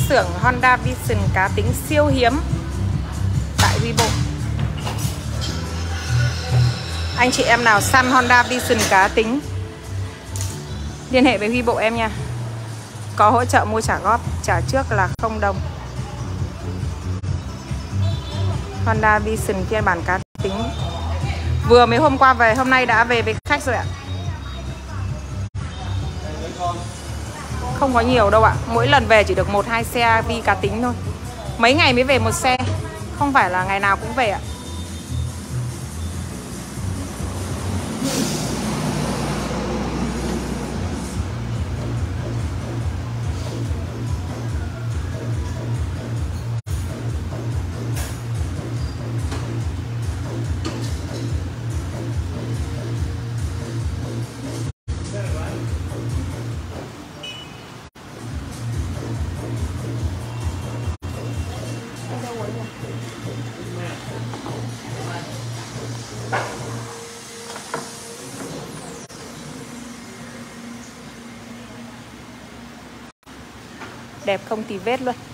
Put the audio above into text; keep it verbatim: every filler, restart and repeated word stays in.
xưởng Honda Vision cá tính siêu hiếm tại Vibo. Anh chị em nào săn Honda Vision cá tính liên hệ với Vibo em nha. Có hỗ trợ mua trả góp, trả trước là không đồng. Honda Vision phiên bản cá tính vừa mới hôm qua về, hôm nay đã về với khách rồi ạ. Không có nhiều đâu ạ. Mỗi lần về chỉ được một hai xe Vi cá tính thôi. Mấy ngày mới về một xe, không phải là ngày nào cũng về ạ. Đẹp không tì vết luôn.